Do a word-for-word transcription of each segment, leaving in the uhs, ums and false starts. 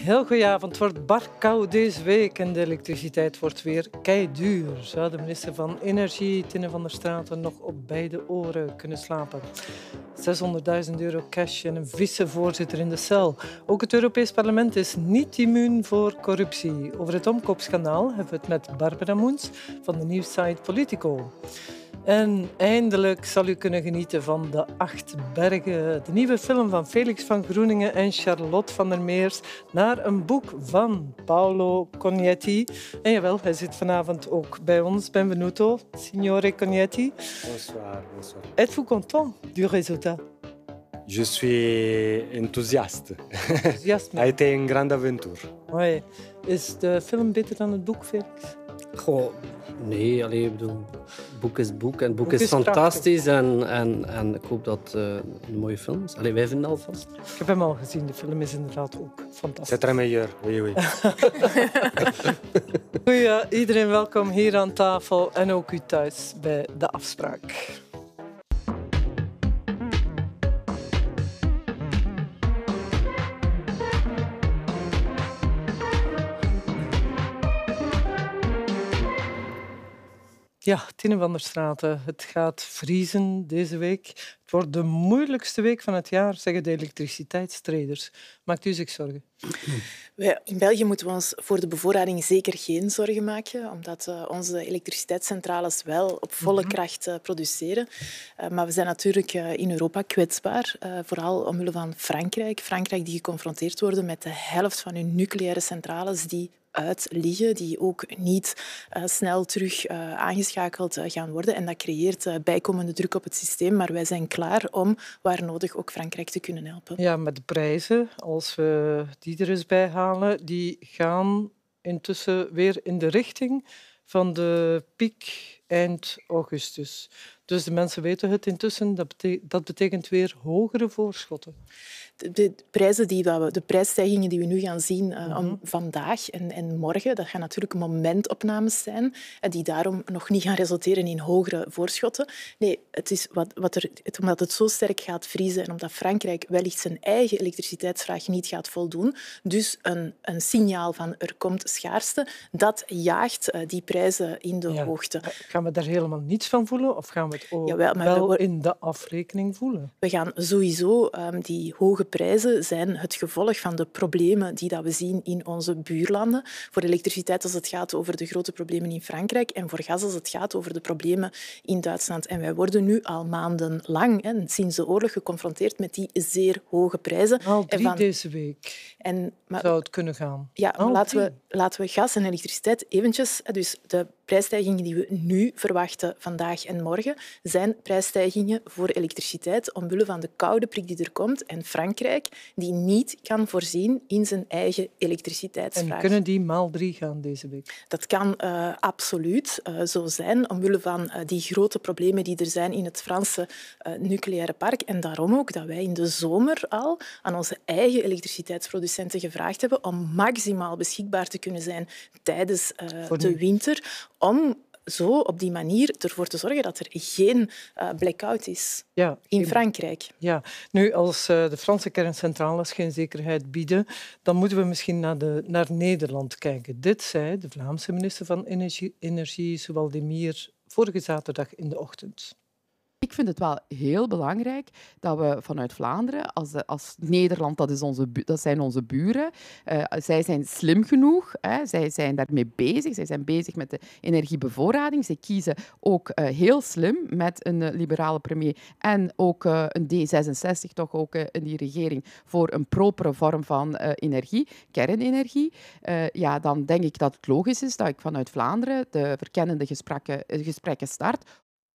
heel goedenavond. Het wordt bar koud deze week en de elektriciteit wordt weer keiduur. Zou de minister van Energie, Tinne van der Straten, nog op beide oren kunnen slapen? zeshonderdduizend euro cash en een vicevoorzitter in de cel. Ook het Europees Parlement is niet immuun voor corruptie. Over het omkoopschandaal hebben we het met Barbara Moens van de nieuwssite Politico. En eindelijk zal u kunnen genieten van De Acht Bergen, de nieuwe film van Felix van Groeningen en Charlotte van der Meers, naar een boek van Paolo Cognetti. En jawel, hij zit vanavond ook bij ons. Benvenuto, signore Cognetti. Bonsoir, bonsoir. Êtes-vous content du résultat? Je suis enthousiaste. Enthousiasme. Het is een grande aventuur. Oui. Is de film beter dan het boek, Felix? Goh, nee, allee, ik bedoel, het boek is het boek en het boek, boek is, is fantastisch en, en, en ik hoop dat het uh, een mooie film is. Allee, wij vinden alvast. Ik heb hem al gezien, de film is inderdaad ook fantastisch. C'est très meilleur, oui, oui. Goeie, iedereen welkom hier aan tafel en ook u thuis bij De Afspraak. Ja, Tinne van der Straten, het gaat vriezen deze week. Het wordt de moeilijkste week van het jaar, zeggen de elektriciteitstraders. Maakt u zich zorgen? Wij, in België moeten we ons voor de bevoorrading zeker geen zorgen maken, omdat uh, onze elektriciteitscentrales wel op volle mm-hmm. kracht uh, produceren. Uh, maar we zijn natuurlijk uh, in Europa kwetsbaar, uh, vooral omwille van Frankrijk. Frankrijk die geconfronteerd wordt met de helft van hun nucleaire centrales die uitliggen, die ook niet uh, snel terug uh, aangeschakeld uh, gaan worden. En dat creëert uh, bijkomende druk op het systeem. Maar wij zijn klaar om, waar nodig, ook Frankrijk te kunnen helpen. Ja, met de prijzen, als we die er eens bij halen, die gaan intussen weer in de richting van de piek eind augustus. Dus de mensen weten het intussen, dat betekent, dat betekent weer hogere voorschotten. De, de, prijzen die we, de prijsstijgingen die we nu gaan zien uh, mm-hmm. om vandaag en, en morgen, dat gaan natuurlijk momentopnames zijn en die daarom nog niet gaan resulteren in hogere voorschotten. Nee, het is wat, wat er, het, omdat het zo sterk gaat vriezen en omdat Frankrijk wellicht zijn eigen elektriciteitsvraag niet gaat voldoen, dus een, een signaal van er komt schaarste, dat jaagt uh, die prijzen in de ja. hoogte. Gaan we daar helemaal niets van voelen of gaan we het ook Jawel, maar wel we, in de afrekening voelen? We gaan sowieso um, die hoge prijzen zijn het gevolg van de problemen die dat we zien in onze buurlanden. Voor elektriciteit als het gaat over de grote problemen in Frankrijk en voor gas als het gaat over de problemen in Duitsland. En wij worden nu al maandenlang, hè, sinds de oorlog, geconfronteerd met die zeer hoge prijzen. Al drie en van... deze week en, maar... zou het kunnen gaan. Ja, maar laten, we, laten we gas en elektriciteit eventjes... Dus de prijsstijgingen die we nu verwachten, vandaag en morgen, zijn prijsstijgingen voor elektriciteit omwille van de koude prik die er komt en Frankrijk die niet kan voorzien in zijn eigen elektriciteitsvraag. En kunnen die maal drie gaan deze week? Dat kan uh, absoluut uh, zo zijn, omwille van uh, die grote problemen die er zijn in het Franse uh, nucleaire park. En daarom ook dat wij in de zomer al aan onze eigen elektriciteitsproducenten gevraagd hebben om maximaal beschikbaar te kunnen zijn tijdens uh, de winter, om zo op die manier ervoor te zorgen dat er geen uh, blackout is ja, in Frankrijk. Ja. Nu, als uh, de Franse kerncentrales geen zekerheid bieden, dan moeten we misschien naar, de, naar Nederland kijken. Dit zei de Vlaamse minister van Energie, Energie Zowaldemir, vorige zaterdag in de ochtend. Ik vind het wel heel belangrijk dat we vanuit Vlaanderen, als, als Nederland, dat, is onze, dat zijn onze buren, uh, zij zijn slim genoeg, hè, zij zijn daarmee bezig, zij zijn bezig met de energiebevoorrading. Zij kiezen ook uh, heel slim met een uh, liberale premier en ook uh, een D zesenzestig, toch ook uh, in die regering, voor een propere vorm van uh, energie, kernenergie. Uh, ja, dan denk ik dat het logisch is dat ik vanuit Vlaanderen de verkennende gesprekken, gesprekken start.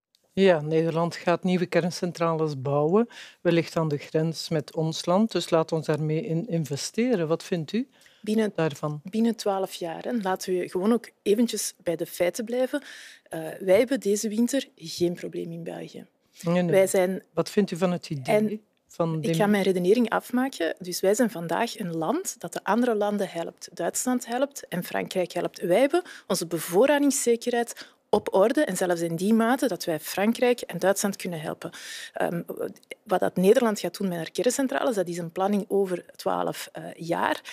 Ja, Nederland gaat nieuwe kerncentrales bouwen, wellicht aan de grens met ons land. Dus laat ons daarmee in investeren. Wat vindt u binnen, daarvan? Binnen twaalf jaar. Hè. Laten we gewoon ook eventjes bij de feiten blijven. Uh, wij hebben deze winter geen probleem in België. Nee, nee. Wij zijn... Wat vindt u van het idee? En van ik ga mijn redenering afmaken. Dus wij zijn vandaag een land dat de andere landen helpt. Duitsland helpt en Frankrijk helpt. Wij hebben onze bevoorradingszekerheid op orde en zelfs in die mate dat wij Frankrijk en Duitsland kunnen helpen. Um, wat dat Nederland gaat doen met haar kerncentrales, dat is een planning over twaalf uh, jaar.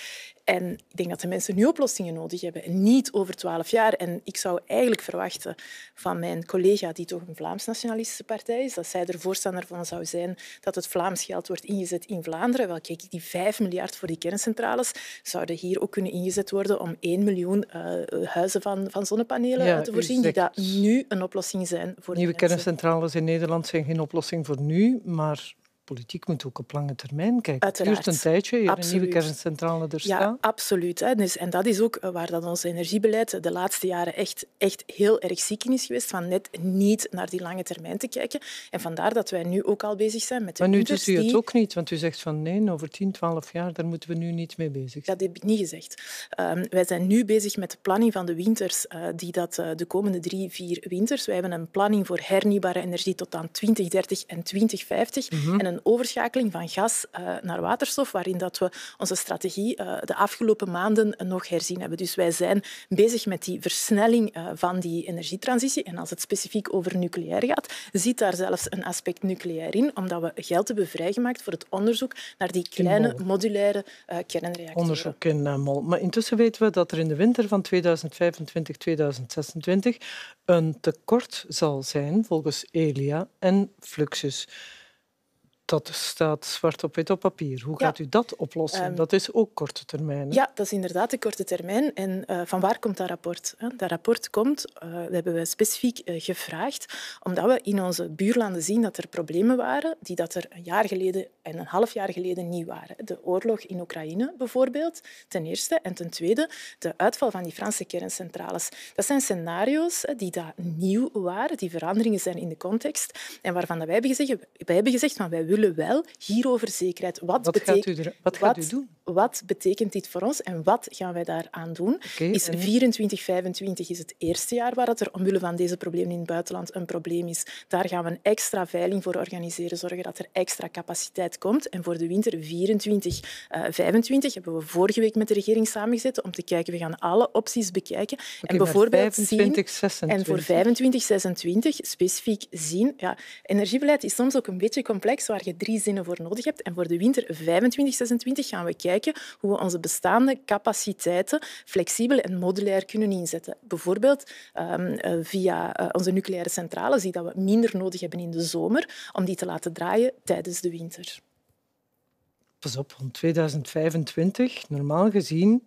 En ik denk dat de mensen nu oplossingen nodig hebben en niet over twaalf jaar. En ik zou eigenlijk verwachten van mijn collega, die toch een Vlaams-nationalistische partij is, dat zij er voorstander van zou zijn dat het Vlaams geld wordt ingezet in Vlaanderen. Wel, kijk, die vijf miljard voor die kerncentrales zouden hier ook kunnen ingezet worden om één miljoen uh, huizen van, van zonnepanelen Ja, te voorzien, u die zegt- dat nu een oplossing zijn voor de Nieuwe mensen. kerncentrales in Nederland zijn geen oplossing voor nu, maar politiek moet ook op lange termijn kijken. Uiteraard. Het duurt een tijdje, eer een Absoluut. nieuwe kerncentrale er Ja, staat. absoluut. Hè. Dus, en dat is ook waar dat ons energiebeleid de laatste jaren echt, echt heel erg ziek in is geweest, van net niet naar die lange termijn te kijken. En vandaar dat wij nu ook al bezig zijn met de Maar nu winters doet u het die- ook niet, want u zegt van nee, over tien, twaalf jaar, daar moeten we nu niet mee bezig zijn. Dat heb ik niet gezegd. Um, wij zijn nu bezig met de planning van de winters, uh, die dat uh, de komende drie, vier winters. Wij hebben een planning voor hernieuwbare energie tot aan twintig dertig en twintig vijftig Mhm. en een overschakeling van gas uh, naar waterstof, waarin dat we onze strategie uh, de afgelopen maanden nog herzien hebben. Dus wij zijn bezig met die versnelling uh, van die energietransitie. En als het specifiek over nucleair gaat, zit daar zelfs een aspect nucleair in, omdat we geld hebben vrijgemaakt voor het onderzoek naar die kleine Mol. modulaire uh, kernreactoren. Onderzoek in uh, Mol. Maar intussen weten we dat er in de winter van tweeduizend vijfentwintig tweeduizend zesentwintig een tekort zal zijn volgens Elia en Fluxus. Dat staat zwart op wit op papier. Hoe Ja. gaat u dat oplossen? Um, dat is ook korte termijn. Hè? Ja, dat is inderdaad de korte termijn. En uh, van waar komt dat rapport? Dat rapport komt, uh, dat hebben we specifiek uh, gevraagd, omdat we in onze buurlanden zien dat er problemen waren die dat er een jaar geleden en een half jaar geleden niet waren. De oorlog in Oekraïne bijvoorbeeld, ten eerste. En ten tweede, de uitval van die Franse kerncentrales. Dat zijn scenario's die dat nieuw waren, die veranderingen zijn in de context. En waarvan wij hebben gezegd, wij hebben gezegd van wij willen wel hierover zekerheid. Wat, Wat gaat betekent, u, er, wat gaat wat, u doen? wat betekent dit voor ons en wat gaan wij daaraan doen? Okay, Is en... vierentwintig vijfentwintig is het eerste jaar waar het er omwille van deze problemen in het buitenland een probleem is. Daar gaan we een extra veiling voor organiseren, zorgen dat er extra capaciteit komt. En voor de winter vierentwintig vijfentwintig hebben we vorige week met de regering samengezet om te kijken, we gaan alle opties bekijken. Okay, en bijvoorbeeld vijfentwintig, zien, en voor vijfentwintig zesentwintig specifiek zien. Ja, energiebeleid is soms ook een beetje complex, waar je drie zinnen voor nodig hebt. En voor de winter vijfentwintig zesentwintig gaan we kijken hoe we onze bestaande capaciteiten flexibel en modulair kunnen inzetten. Bijvoorbeeld um, uh, via uh, onze nucleaire centrales, die dat we minder nodig hebben in de zomer, om die te laten draaien tijdens de winter. Pas op, want tweeduizend vijfentwintig, normaal gezien,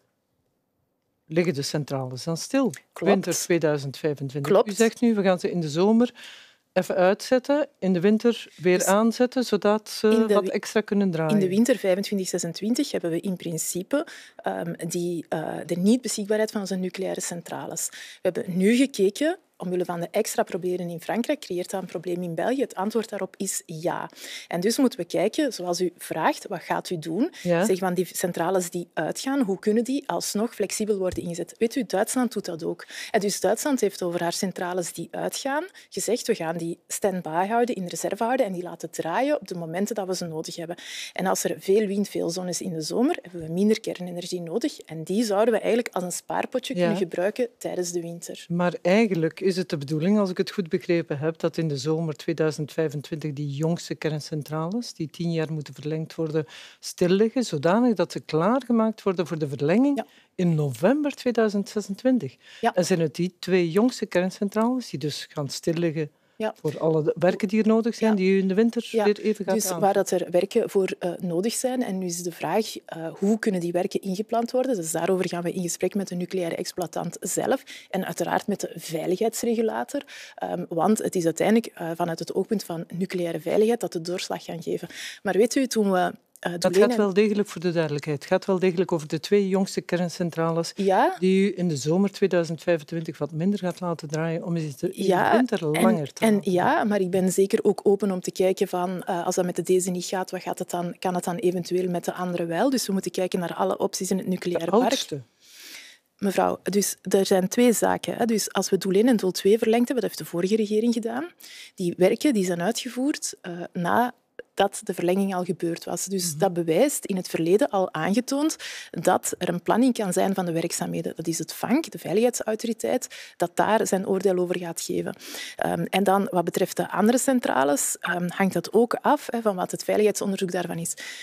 liggen de centrales dan stil. Klopt. Winter tweeduizend vijfentwintig. Klopt. U zegt nu, we gaan ze in de zomer even uitzetten, in de winter weer Dus aanzetten, zodat ze de, wat extra kunnen draaien. In de winter vijfentwintig zesentwintig hebben we in principe um, die, uh, de niet-beschikbaarheid van onze nucleaire centrales. We hebben nu gekeken, omwille van de extra problemen in Frankrijk, creëert dat een probleem in België? Het antwoord daarop is ja. En dus moeten we kijken, zoals u vraagt, wat gaat u doen? Ja. Zeg van die centrales die uitgaan, hoe kunnen die alsnog flexibel worden ingezet? Weet u, Duitsland doet dat ook. En dus Duitsland heeft over haar centrales die uitgaan gezegd, we gaan die stand-by houden, in reserve houden en die laten draaien op de momenten dat we ze nodig hebben. En als er veel wind, veel zon is in de zomer, hebben we minder kernenergie nodig. En die zouden we eigenlijk als een spaarpotje Ja. kunnen gebruiken tijdens de winter. Maar eigenlijk is het de bedoeling, als ik het goed begrepen heb, dat in de zomer tweeduizend vijfentwintig die jongste kerncentrales, die tien jaar moeten verlengd worden, stil liggen, zodanig dat ze klaargemaakt worden voor de verlenging Ja. in november tweeduizend zesentwintig. Ja. En zijn het die twee jongste kerncentrales die dus gaan stilliggen Ja. voor alle de werken die er nodig zijn, Ja. die u in de winter Ja, weer even gaat dus aan? waar dat er werken voor uh, nodig zijn. En nu is de vraag, uh, hoe kunnen die werken ingepland worden? Dus daarover gaan we in gesprek met de nucleaire exploitant zelf en uiteraard met de veiligheidsregulator. Um, want het is uiteindelijk uh, vanuit het oogpunt van nucleaire veiligheid dat de doorslag gaan geven. Maar weet u, toen we... Uh, Het gaat wel degelijk, voor de duidelijkheid, het gaat wel degelijk over de twee jongste kerncentrales ja, die u in de zomer tweeduizend vijfentwintig wat minder gaat laten draaien om ze in ja, de winter langer en, te en laten. ja, maar ik ben zeker ook open om te kijken van, uh, als dat met de deze niet gaat, wat gaat het dan, kan het dan eventueel met de andere wel? Dus we moeten kijken naar alle opties in het De nucleaire park. oudste. Mevrouw, dus er zijn twee zaken. Hè. Dus als we doel één en doel twee verlengd hebben, dat heeft de vorige regering gedaan, die werken die zijn uitgevoerd uh, na dat de verlenging al gebeurd was. Dus Mm-hmm. dat bewijst in het verleden al aangetoond dat er een planning kan zijn van de werkzaamheden. Dat is het V A N K, de Veiligheidsautoriteit, dat daar zijn oordeel over gaat geven. Um, en dan, wat betreft de andere centrales, um, hangt dat ook af hè, van wat het veiligheidsonderzoek daarvan is.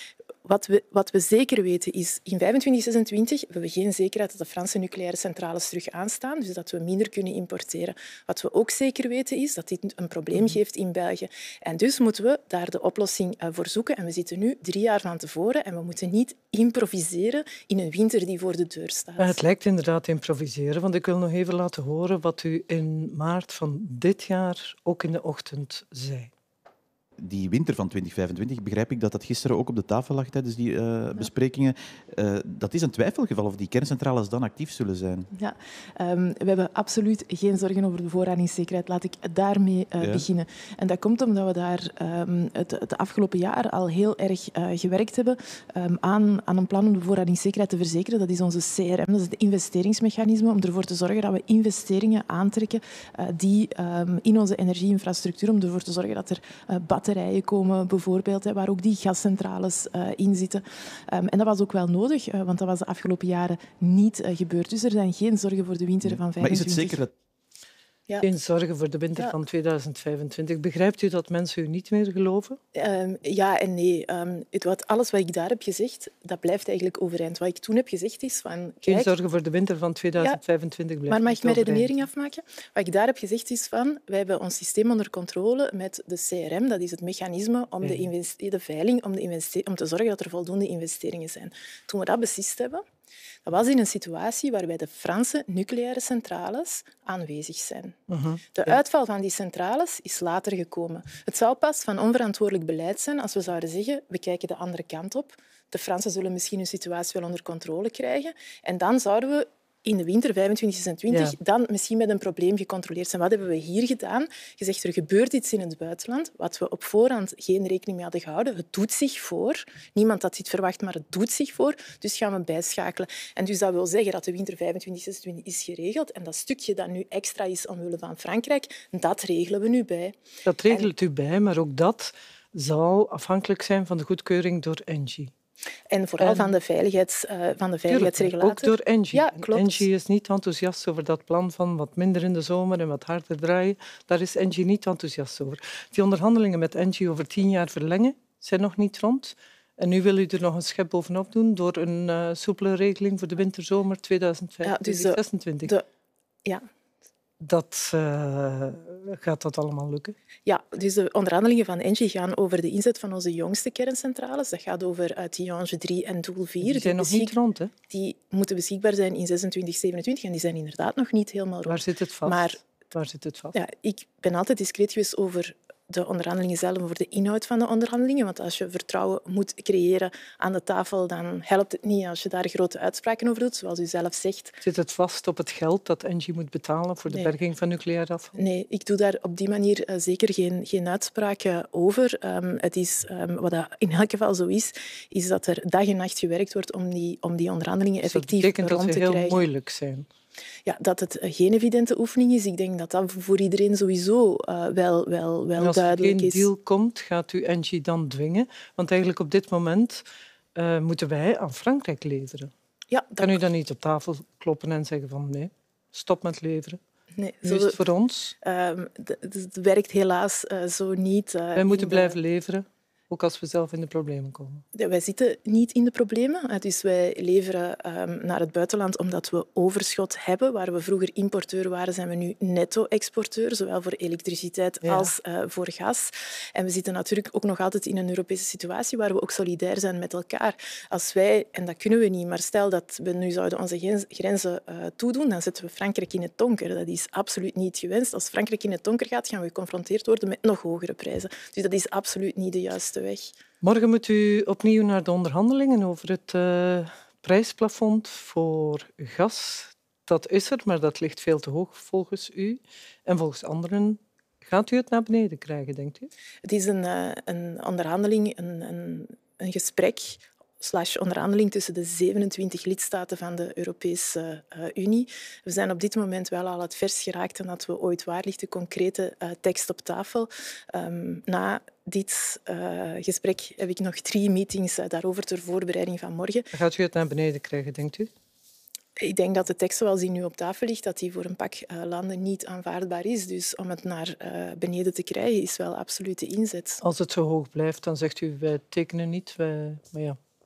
wat we, wat we zeker weten is, in vijfentwintig zesentwintig hebben we geen zekerheid dat de Franse nucleaire centrales terug aanstaan, dus dat we minder kunnen importeren. Wat we ook zeker weten is dat dit een probleem geeft in België. En dus moeten we daar de oplossing voor zoeken. En we zitten nu drie jaar van tevoren en we moeten niet improviseren in een winter die voor de deur staat. Het lijkt inderdaad improviseren, want ik wil nog even laten horen wat u in maart van dit jaar ook in de ochtend zei. Die winter van twintig vijfentwintig, begrijp ik dat dat gisteren ook op de tafel lag tijdens die uh, ja. besprekingen. Uh, dat is een twijfelgeval of die kerncentrales dan actief zullen zijn. Ja, um, we hebben absoluut geen zorgen over de bevoorradingszekerheid. Laat ik daarmee uh, ja. beginnen. En dat komt omdat we daar um, het, het afgelopen jaar al heel erg uh, gewerkt hebben um, aan, aan een plan om de bevoorradingszekerheid te verzekeren. Dat is onze C R M, dat is het investeringsmechanisme om ervoor te zorgen dat we investeringen aantrekken uh, die um, in onze energieinfrastructuur, om ervoor te zorgen dat er uh, batterijen komen, bijvoorbeeld, hè, waar ook die gascentrales uh, in zitten. Um, en dat was ook wel nodig, uh, want dat was de afgelopen jaren niet uh, gebeurd. Dus er zijn geen zorgen voor de winter van vijfentwintig. Maar is het zeker dat... Ja. Geen zorgen voor de winter ja. van tweeduizend vijfentwintig. Begrijpt u dat mensen u niet meer geloven? Um, ja en nee. Um, het, wat, alles wat ik daar heb gezegd, dat blijft eigenlijk overeind. Wat ik toen heb gezegd is van... Kijk, geen zorgen voor de winter van tweeduizend vijfentwintig. Ja, maar mag ik mijn redenering afmaken? Wat ik daar heb gezegd is van... Wij hebben ons systeem onder controle met de C R M. Dat is het mechanisme om de, investe- de veiling, om, de investe- om te zorgen dat er voldoende investeringen zijn. Toen we dat beslist hebben... Dat was in een situatie waarbij de Franse nucleaire centrales aanwezig zijn. Uh-huh. De ja. uitval van die centrales is later gekomen. Het zou pas van onverantwoordelijk beleid zijn als we zouden zeggen we kijken de andere kant op. De Fransen zullen misschien hun situatie wel onder controle krijgen. En dan zouden we in de winter vijfentwintig zesentwintig ja. dan misschien met een probleem gecontroleerd zijn. Wat hebben we hier gedaan? Gezegd, er gebeurt iets in het buitenland, wat we op voorhand geen rekening mee hadden gehouden. Het doet zich voor. Niemand had dit verwacht, maar het doet zich voor. Dus gaan we bijschakelen. En dus dat wil zeggen dat de winter vijfentwintig zesentwintig is geregeld. En dat stukje dat nu extra is omwille van Frankrijk, dat regelen we nu bij. Dat regelt en... u bij, maar ook dat zal afhankelijk zijn van de goedkeuring door Engie. En vooral en, van de, veiligheids, uh, van de veiligheidsregulator. Ook door Engie. Ja, klopt. Engie is niet enthousiast over dat plan van wat minder in de zomer en wat harder draaien. Daar is Engie niet enthousiast over. Die onderhandelingen met Engie over tien jaar verlengen zijn nog niet rond. En nu wil u er nog een schep bovenop doen door een uh, soepele regeling voor de winterzomer tweeduizend vijfentwintig zesentwintig. Ja, dus ja. Dat, uh, gaat dat allemaal lukken? Ja, dus de onderhandelingen van Engie gaan over de inzet van onze jongste kerncentrales. Dat gaat over uh, Tihange drie en Doel vier. Die zijn die nog beschik... niet rond, hè? Die moeten beschikbaar zijn in zesentwintig zevenentwintig en die zijn inderdaad nog niet helemaal rond. Waar zit het vast? Maar, Waar zit het vast? Ja, ik ben altijd discreet geweest over de onderhandelingen zelf, over de inhoud van de onderhandelingen. Want als je vertrouwen moet creëren aan de tafel, dan helpt het niet als je daar grote uitspraken over doet, zoals u zelf zegt. Zit het vast op het geld dat Engie moet betalen voor de nee. berging van nucleair afval? Nee, ik doe daar op die manier uh, zeker geen, geen uitspraken over. Um, het is, um, wat dat in elk geval zo is, is dat er dag en nacht gewerkt wordt om die, om die onderhandelingen dus effectief rond te krijgen. Dat betekent dat ze heel moeilijk zijn. Ja, dat het geen evidente oefening is. Ik denk dat dat voor iedereen sowieso uh, wel, wel, wel duidelijk is. Als er geen deal komt, gaat u Engie dan dwingen? Want eigenlijk op dit moment uh, moeten wij aan Frankrijk leveren. Ja, dat... Kan u dan niet op tafel kloppen en zeggen van nee, stop met leveren? Nee, nu is het voor ons. Uh, het werkt helaas uh, zo niet. Uh, wij moeten blijven de... leveren. Ook als we zelf in de problemen komen. Ja, wij zitten niet in de problemen. Dus wij leveren um, naar het buitenland omdat we overschot hebben. Waar we vroeger importeur waren, zijn we nu netto-exporteur. Zowel voor elektriciteit ja. als uh, voor gas. En we zitten natuurlijk ook nog altijd in een Europese situatie waar we ook solidair zijn met elkaar. Als wij, en dat kunnen we niet, maar stel dat we nu zouden onze grenzen uh, toedoen, dan zetten we Frankrijk in het donker. Dat is absoluut niet gewenst. Als Frankrijk in het donker gaat, gaan we geconfronteerd worden met nog hogere prijzen. Dus dat is absoluut niet de juiste weg. Morgen moet u opnieuw naar de onderhandelingen over het uh, prijsplafond voor gas. Dat is er, maar dat ligt veel te hoog volgens u. En volgens anderen gaat u het naar beneden krijgen, denkt u? Het is een, uh, een onderhandeling, een, een, een gesprek slash onderhandeling tussen de zevenentwintig lidstaten van de Europese uh, Unie. We zijn op dit moment wel al het vers geraakt en dat we ooit waar ligt de concrete uh, tekst op tafel. Um, na dit uh, gesprek heb ik nog drie meetings uh, daarover ter voorbereiding van morgen. Gaat u het naar beneden krijgen, denkt u? Ik denk dat de tekst zoals die nu op tafel ligt, dat die voor een pak uh, landen niet aanvaardbaar is. Dus om het naar uh, beneden te krijgen is wel absoluut de inzet. Als het zo hoog blijft, dan zegt u wij tekenen niet. Wij... Maar ja.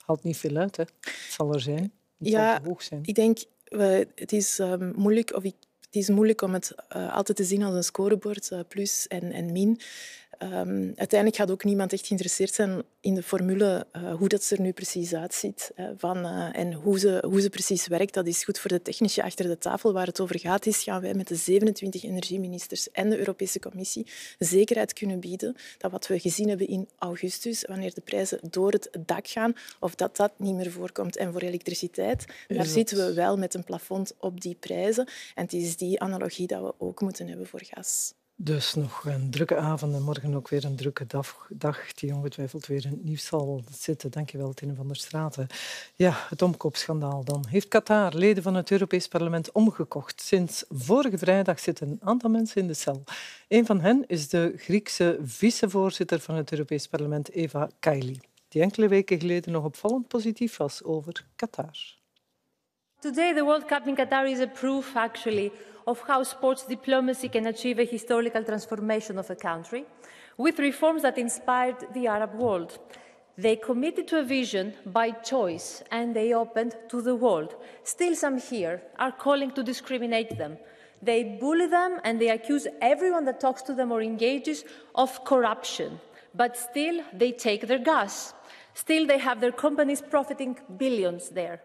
haalt niet veel uit, hè. Het zal er zijn. Het Ja, zal te hoog zijn. Ik denk, we, het is um, moeilijk, of ik, het is moeilijk om het uh, altijd te zien als een scorebord, uh, plus en, en min. Um, uiteindelijk gaat ook niemand echt geïnteresseerd zijn in de formule, uh, hoe dat er nu precies uitziet uh, van, uh, en hoe ze, hoe ze precies werkt. Dat is goed voor de technici achter de tafel. Waar het over gaat is, gaan wij met de zevenentwintig energieministers en de Europese Commissie zekerheid kunnen bieden dat wat we gezien hebben in augustus, wanneer de prijzen door het dak gaan, of dat dat niet meer voorkomt. En voor elektriciteit, daar dat... zitten we wel met een plafond op die prijzen. En het is die analogie dat we ook moeten hebben voor gas. Dus nog een drukke avond en morgen ook weer een drukke dag, dag die ongetwijfeld weer in het nieuws zal zitten. Dank je wel, Tine van der Straten. Ja, het omkoopschandaal dan. Heeft Qatar leden van het Europees Parlement omgekocht? Sinds vorige vrijdag zitten een aantal mensen in de cel. Een van hen is de Griekse vicevoorzitter van het Europees Parlement, Eva Kaili, die enkele weken geleden nog opvallend positief was over Qatar. Today, the World Cup in Qatar is a proof, actually, of how sports diplomacy can achieve a historical transformation of a country, with reforms that inspired the Arab world. They committed to a vision by choice, and they opened to the world. Still, some here are calling to discriminate them. They bully them, and they accuse everyone that talks to them or engages of corruption. But still, they take their gas. Still, they have their companies profiting billions there.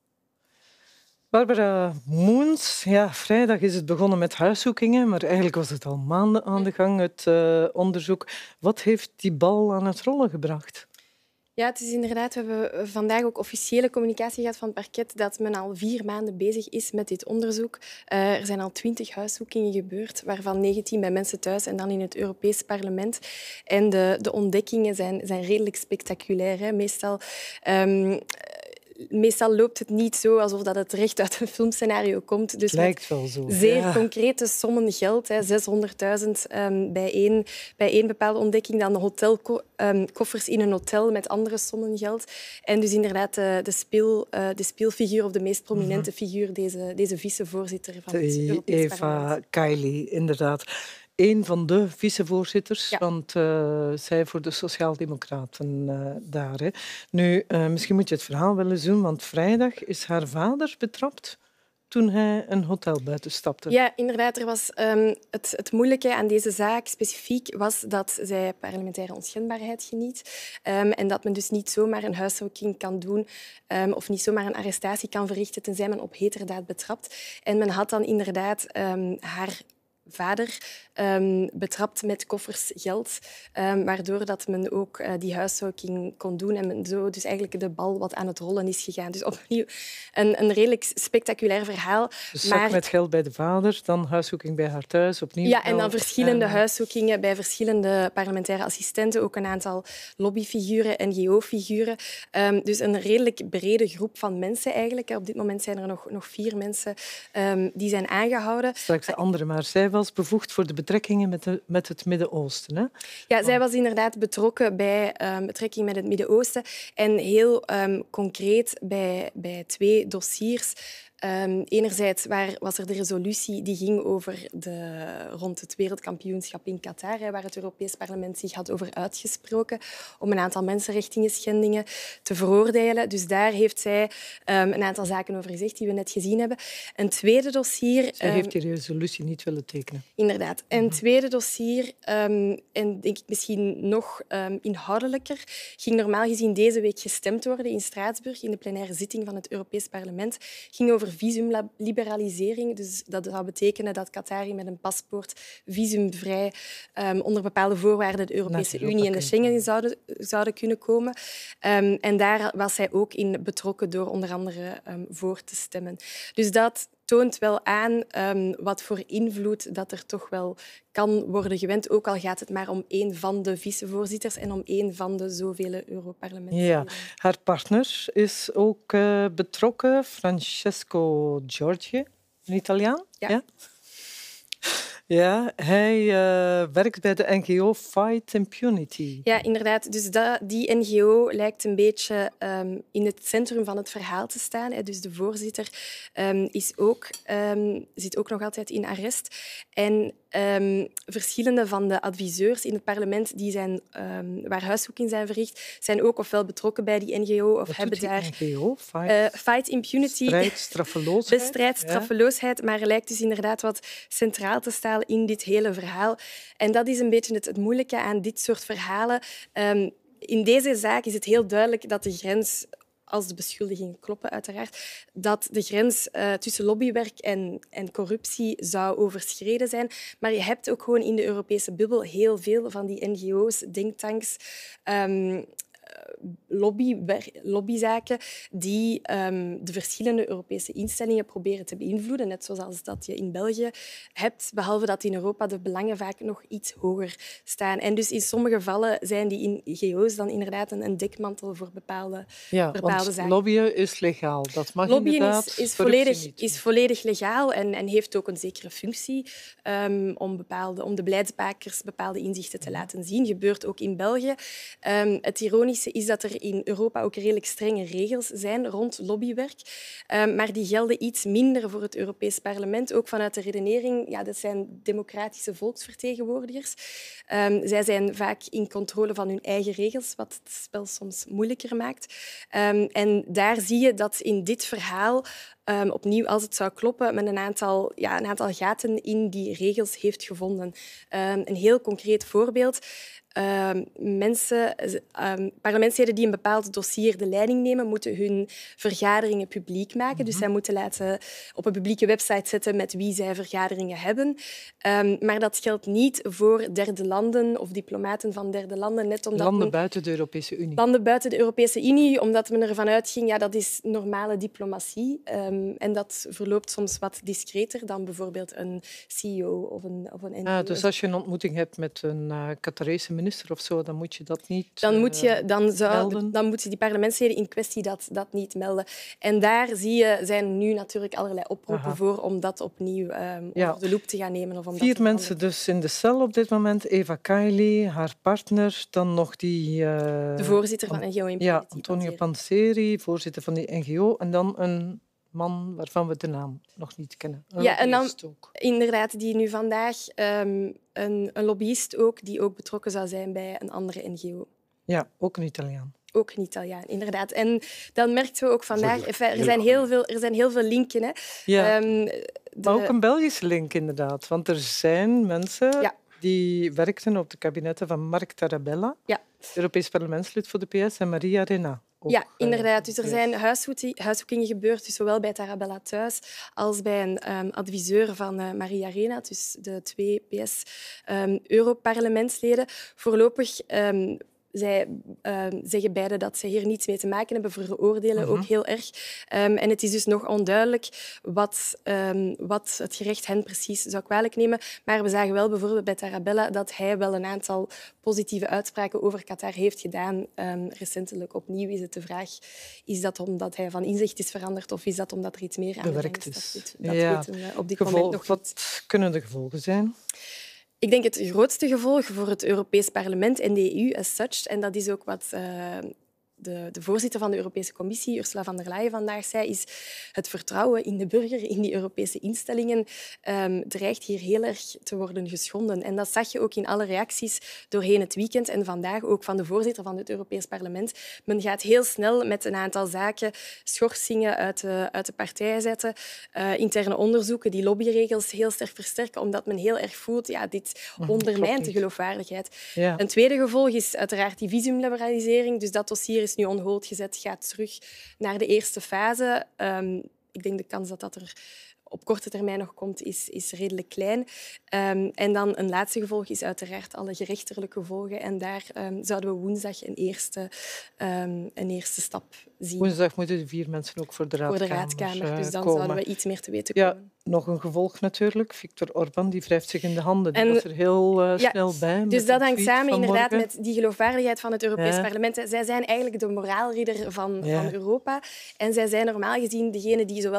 Barbara Moens, ja, vrijdag is het begonnen met huiszoekingen, maar eigenlijk was het al maanden aan de gang, het uh, onderzoek. Wat heeft die bal aan het rollen gebracht? Ja, het is inderdaad, we hebben vandaag ook officiële communicatie gehad van het parket dat men al vier maanden bezig is met dit onderzoek. Uh, er zijn al twintig huiszoekingen gebeurd, waarvan negentien bij mensen thuis en dan in het Europees Parlement. En de, de ontdekkingen zijn, zijn redelijk spectaculair. Hè. Meestal... Um, Meestal loopt het niet zo alsof dat het recht uit een filmscenario komt. Dus het lijkt wel zo. Zeer ja. concrete sommen geld, zeshonderdduizend um, bij, één, bij één bepaalde ontdekking. Dan hotelkoffers um, in een hotel met andere sommen geld. En dus inderdaad de, de, speel, uh, de speelfiguur of de meest prominente figuur, deze, deze vicevoorzitter van het de Europees Eva Parlement. Kaili, inderdaad. Een van de vicevoorzitters, ja. want uh, zij voor de Sociaaldemocraten uh, daar. Hè. Nu, uh, misschien moet je het verhaal wel eens doen, want vrijdag is haar vader betrapt toen hij een hotel buiten stapte. Ja, inderdaad. Er was, um, het, het moeilijke aan deze zaak specifiek was dat zij parlementaire onschendbaarheid geniet um, en dat men dus niet zomaar een huiszoeking kan doen um, of niet zomaar een arrestatie kan verrichten tenzij men op heterdaad betrapt. En men had dan inderdaad um, haar vader um, betrapt met koffers geld, um, waardoor dat men ook uh, die huiszoeking kon doen en men zo dus eigenlijk de bal wat aan het rollen is gegaan. Dus opnieuw een, een redelijk spectaculair verhaal. Dus zak maar... met geld bij de vader, dan huiszoeking bij haar thuis, opnieuw Ja, en dan geld. verschillende en... huiszoekingen bij verschillende parlementaire assistenten, ook een aantal lobbyfiguren, N G O-figuren. Um, dus een redelijk brede groep van mensen eigenlijk. Op dit moment zijn er nog, nog vier mensen um, die zijn aangehouden. Straks de andere, maar zij was bevoegd voor de betrekkingen met, de, met het Midden-Oosten. Hè? Ja, zij was inderdaad betrokken bij um, betrekking met het Midden-Oosten en heel um, concreet bij, bij twee dossiers. Um, enerzijds waar, was er de resolutie die ging over de, rond het wereldkampioenschap in Qatar, hè, waar het Europees Parlement zich had over uitgesproken om een aantal mensenrechtenschendingen te veroordelen. Dus daar heeft zij um, een aantal zaken over gezegd die we net gezien hebben. Een tweede dossier... Zij um, heeft die resolutie niet willen tekenen. Inderdaad. En een tweede dossier, um, en denk ik misschien nog um, inhoudelijker, ging normaal gezien deze week gestemd worden in Straatsburg in de plenaire zitting van het Europees Parlement. Ging over visumliberalisering. Dus dat zou betekenen dat Qatari met een paspoort visumvrij um, onder bepaalde voorwaarden de Europese Unie en de Schengen zouden, zouden kunnen komen. Um, en daar was hij ook in betrokken door onder andere um, voor te stemmen. Dus dat toont wel aan um, wat voor invloed dat er toch wel kan worden gewend, ook al gaat het maar om één van de vicevoorzitters en om één van de zoveel Europarlementsleden. Ja, haar partner is ook uh, betrokken, Francesco Giorgi, een Italiaan. Ja. ja? Ja, hij uh, werkt bij de N G O Fight Impunity. Ja, inderdaad. Dus dat, die N G O lijkt een beetje um, in het centrum van het verhaal te staan. Hè. Dus de voorzitter um, is ook, um, zit ook nog altijd in arrest. En um, verschillende van de adviseurs in het parlement die zijn, um, waar huiszoekingen zijn verricht, zijn ook ofwel betrokken bij die N G O of Wat hebben doet daar... die N G O? Fight, uh, Fight Impunity. Strijd, straffeloosheid. Bestrijd straffeloosheid, ja. Maar er lijkt dus inderdaad wat centraal te staan in dit hele verhaal. En dat is een beetje het, het moeilijke aan dit soort verhalen. Um, in deze zaak is het heel duidelijk dat de grens, als de beschuldigingen kloppen uiteraard, dat de grens uh, tussen lobbywerk en, en corruptie zou overschreden zijn. Maar je hebt ook gewoon in de Europese bubbel heel veel van die N G O's, denktanks, um, Lobby, lobbyzaken die um, de verschillende Europese instellingen proberen te beïnvloeden, net zoals dat je in België hebt, behalve dat in Europa de belangen vaak nog iets hoger staan. En dus in sommige gevallen zijn die N G O's dan inderdaad een, een dekmantel voor bepaalde, ja, bepaalde want zaken. Lobbyen is legaal. Dat mag Lobbyen inderdaad. is, is, volledig, is volledig legaal en, en heeft ook een zekere functie um, om, bepaalde, om de beleidsmakers bepaalde inzichten te laten zien. Gebeurt ook in België. Um, het ironische is dat er in Europa ook redelijk strenge regels zijn rond lobbywerk. Um, maar die gelden iets minder voor het Europees Parlement. Ook vanuit de redenering, ja, dat zijn democratische volksvertegenwoordigers. Um, zij zijn vaak in controle van hun eigen regels, wat het spel soms moeilijker maakt. Um, en daar zie je dat in dit verhaal, Um, opnieuw, als het zou kloppen, men een aantal, ja, een aantal gaten in die regels heeft gevonden. Um, een heel concreet voorbeeld. Um, mensen, um, parlementsleden die een bepaald dossier de leiding nemen, moeten hun vergaderingen publiek maken. Mm-hmm. Dus zij moeten laten op een publieke website zetten met wie zij vergaderingen hebben. Um, maar dat geldt niet voor derde landen of diplomaten van derde landen. Net omdat landen men, buiten de Europese Unie. Landen buiten de Europese Unie, omdat men ervan uitging, ja, dat is normale diplomatie. Um, en dat verloopt soms wat discreter dan bijvoorbeeld een C E O of een, of een N G O. Ah, dus als je een ontmoeting hebt met een uh, Qatarese minister of zo, dan moet je dat niet dan moet je, dan zou, melden. Dan moeten die parlementsleden in kwestie dat, dat niet melden. En daar zie je, zijn nu natuurlijk allerlei oproepen Aha. voor om dat opnieuw um, ja. onder de loep te gaan nemen. Of om Vier dat mensen dus in de cel op dit moment. Eva Kaili, haar partner, dan nog die... Uh, de voorzitter van N G O Impunity. Ja, Antonio Panzeri, voorzitter van die N G O. En dan een man waarvan we de naam nog niet kennen. Een ja, en dan ook. Inderdaad, die nu vandaag um, een, een lobbyist ook, die ook betrokken zou zijn bij een andere N G O. Ja, ook een Italiaan. Ook een Italiaan, inderdaad. En dan merken we ook vandaag... Er zijn heel veel, er zijn heel veel linken. Hè. Ja. Um, de... Maar ook een Belgische link, inderdaad. Want er zijn mensen ja. die werkten op de kabinetten van Marc Tarabella, ja. Europees parlementslid voor de P S, en Maria Rena. Ook, ja, inderdaad. Dus er uh, zijn huiszoekingen gebeurd, dus zowel bij Tarabella thuis als bij een um, adviseur van uh, Maria Rena, dus de twee P S-Europarlementsleden. Um, Voorlopig... Um, Zij uh, zeggen beide dat ze hier niets mee te maken hebben, veroordelen uh-huh. ook heel erg. Um, en het is dus nog onduidelijk wat, um, wat het gerecht hen precies zou kwalijk nemen. Maar we zagen wel bijvoorbeeld bij Tarabella dat hij wel een aantal positieve uitspraken over Qatar heeft gedaan. Um, recentelijk opnieuw is het de vraag, is dat omdat hij van inzicht is veranderd of is dat omdat er iets meer aan bewerkt is? is? Dat, dat ja. weten we op dit Gevolg, moment nog wat niet. Kunnen de gevolgen zijn? Ik denk het grootste gevolg voor het Europees Parlement en de E U as such, en dat is ook wat uh, de, de voorzitter van de Europese Commissie, Ursula von der Leyen, vandaag zei, is het vertrouwen in de burger, in die Europese instellingen, um, dreigt hier heel erg te worden geschonden. En dat zag je ook in alle reacties doorheen het weekend en vandaag ook van de voorzitter van het Europees Parlement. Men gaat heel snel met een aantal zaken schorsingen uit de, uit de partij zetten, uh, interne onderzoeken, die lobbyregels heel sterk versterken, omdat men heel erg voelt, ja, dit ondermijnt de geloofwaardigheid. Ja. Een tweede gevolg is uiteraard die visumliberalisering. Dus dat dossier is nu on hold gezet, gaat terug naar de eerste fase. Um, ik denk de kans dat dat er op korte termijn nog komt, is, is redelijk klein. Um, en dan een laatste gevolg is uiteraard alle gerechtelijke gevolgen. En daar um, zouden we woensdag een eerste, um, een eerste stap zien. Woensdag moeten de vier mensen ook voor de raadkamer, voor de raadkamer. Dus dan komen. zouden we iets meer te weten ja, komen. Nog een gevolg natuurlijk. Viktor Orbán die wrijft zich in de handen. Die en, was er heel uh, ja, snel bij. Dus dat hangt samen inderdaad met die geloofwaardigheid van het Europees ja. Parlement. Zij zijn eigenlijk de moraalridder van, ja. van Europa. En zij zijn normaal gezien degene die zowel